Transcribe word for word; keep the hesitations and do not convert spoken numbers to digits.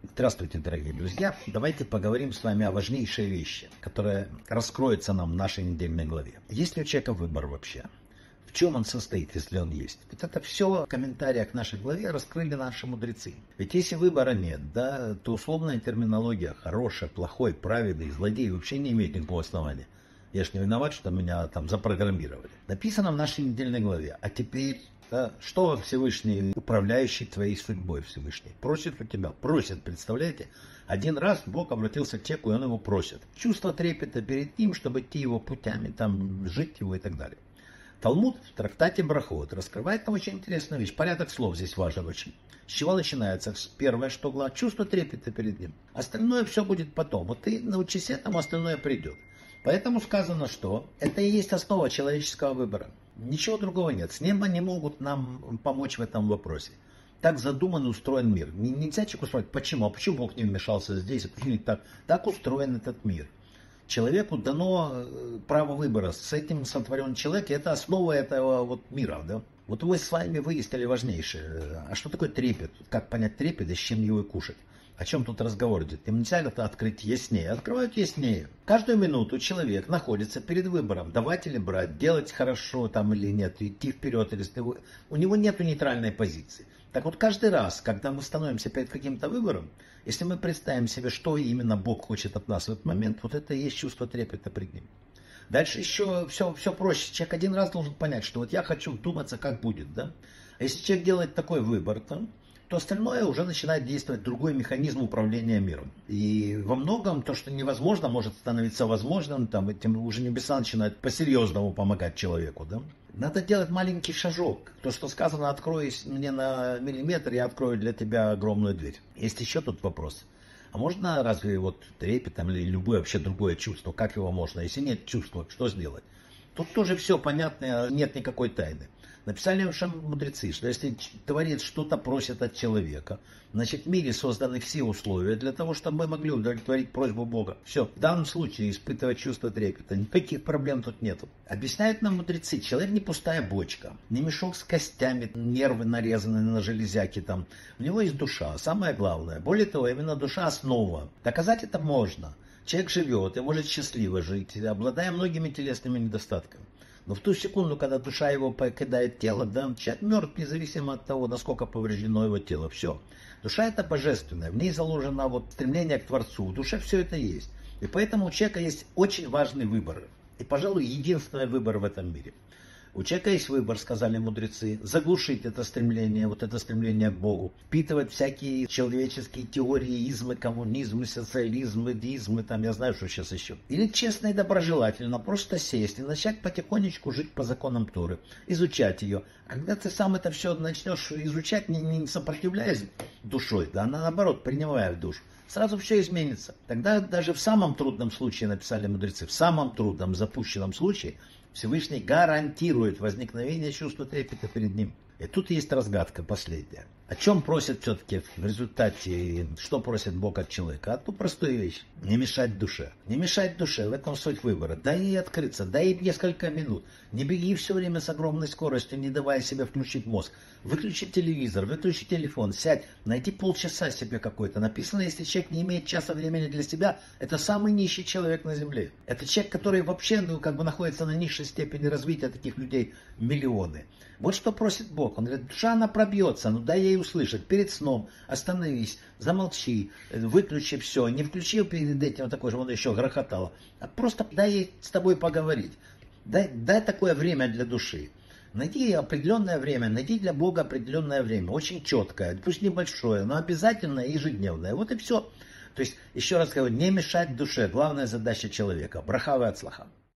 Здравствуйте, дорогие друзья! Давайте поговорим с вами о важнейшей вещи, которая раскроется нам в нашей недельной главе. Есть ли у человека выбор вообще? В чем он состоит, если он есть? Вот это все в комментариях к нашей главе раскрыли наши мудрецы. Ведь если выбора нет, да, то условная терминология хорошая, плохой, праведный, злодей вообще не имеет никакого основания. Я ж не виноват, что меня там запрограммировали. Написано в нашей недельной главе. А теперь, да, что Всевышний, управляющий твоей судьбой Всевышний, просит у тебя? Просит, представляете? Один раз Бог обратился к человеку, и он его просит. Чувство трепета перед ним, чтобы идти его путями, там, жить его и так далее. Талмуд в трактате Брахот раскрывает там очень интересную вещь. Порядок слов здесь важен очень. С чего начинается? Первое, что главное, чувство трепета перед ним. Остальное все будет потом. Вот ты научись этому, остальное придет. Поэтому сказано, что это и есть основа человеческого выбора. Ничего другого нет. С неба не могут нам помочь в этом вопросе. Так задуман и устроен мир. Нельзя человеку спросить, почему? А почему Бог не вмешался здесь? А почему не так? Так устроен этот мир. Человеку дано право выбора. С этим сотворен человек, и это основа этого вот мира. Да? Вот мы с вами выяснили важнейшее. А что такое трепет? Как понять трепет и с чем его кушать? О чем тут разговор идет? Им нельзя это открыть яснее. Открывают яснее. Каждую минуту человек находится перед выбором, давать или брать, делать хорошо там или нет, идти вперед или вперед. У него нет нейтральной позиции. Так вот, каждый раз, когда мы становимся перед каким-то выбором, если мы представим себе, что именно Бог хочет от нас в этот момент, вот это и есть чувство трепета пред Ним. Дальше еще все, все проще. Человек один раз должен понять, что вот я хочу вдуматься, как будет. Да? А если человек делает такой выбор, то... то остальное уже начинает действовать другой механизм управления миром. И во многом то, что невозможно, может становиться возможным, там, этим уже небеса начинают по-серьезному помогать человеку. Да? Надо делать маленький шажок. То, что сказано, открой мне на миллиметр, я открою для тебя огромную дверь. Есть еще тут вопрос. А можно разве вот трепет там, или любое вообще другое чувство, как его можно? Если нет чувства, что сделать? Тут тоже все понятно, нет никакой тайны. Написали наши мудрецы, что если Творец что-то просит от человека, значит в мире созданы все условия для того, чтобы мы могли удовлетворить просьбу Бога. Все, в данном случае испытывать чувство трепета, никаких проблем тут нету. Объясняют нам мудрецы, человек не пустая бочка, не мешок с костями, нервы нарезаны на железяки там. У него есть душа, самое главное. Более того, именно душа основа. Доказать это можно. Человек живет и может счастливо жить, обладая многими телесными недостатками. Но в ту секунду, когда душа его покидает тело, да, человек мертв, независимо от того, насколько повреждено его тело. Все. Душа это божественная, в ней заложено вот стремление к Творцу. В душе все это есть. И поэтому у человека есть очень важный выбор. И, пожалуй, единственный выбор в этом мире. У человека есть выбор, сказали мудрецы, заглушить это стремление, вот это стремление к Богу, впитывать всякие человеческие теории, измы, коммунизмы, социализмы, деизмы, там я знаю, что сейчас еще. Или честно и доброжелательно просто сесть и начать потихонечку жить по законам Торы, изучать ее. А когда ты сам это все начнешь изучать, не, не сопротивляясь душой, да, а наоборот, принимая в душу, сразу все изменится. Тогда даже в самом трудном случае, написали мудрецы, в самом трудном запущенном случае, Всевышний гарантирует возникновение чувства трепета перед Ним. И тут есть разгадка последняя. О чем просит все-таки в результате, что просит Бог от человека? Одну простую вещь. Не мешать душе. Не мешать душе, в этом суть выбора. Дай ей открыться, дай ей несколько минут. Не беги все время с огромной скоростью, не давая себе включить мозг. Выключи телевизор, выключи телефон, сядь, найди полчаса себе какой-то. Написано, если человек не имеет часа времени для себя, это самый нищий человек на земле. Это человек, который вообще ну, как бы находится на низшей степени развития, таких людей миллионы. Вот что просит Бог. Он говорит, душа она пробьется, ну дай ей услышать. Перед сном остановись, замолчи, выключи все. Не включил перед этим вот такой же, он еще грохотало. А просто дай ей с тобой поговорить. Дай, дай такое время для души. Найди определенное время, найди для Бога определенное время. Очень четкое, пусть небольшое, но обязательно ежедневное. Вот и все. То есть, еще раз говорю, не мешать душе. Главная задача человека. Браха ве ацлаха.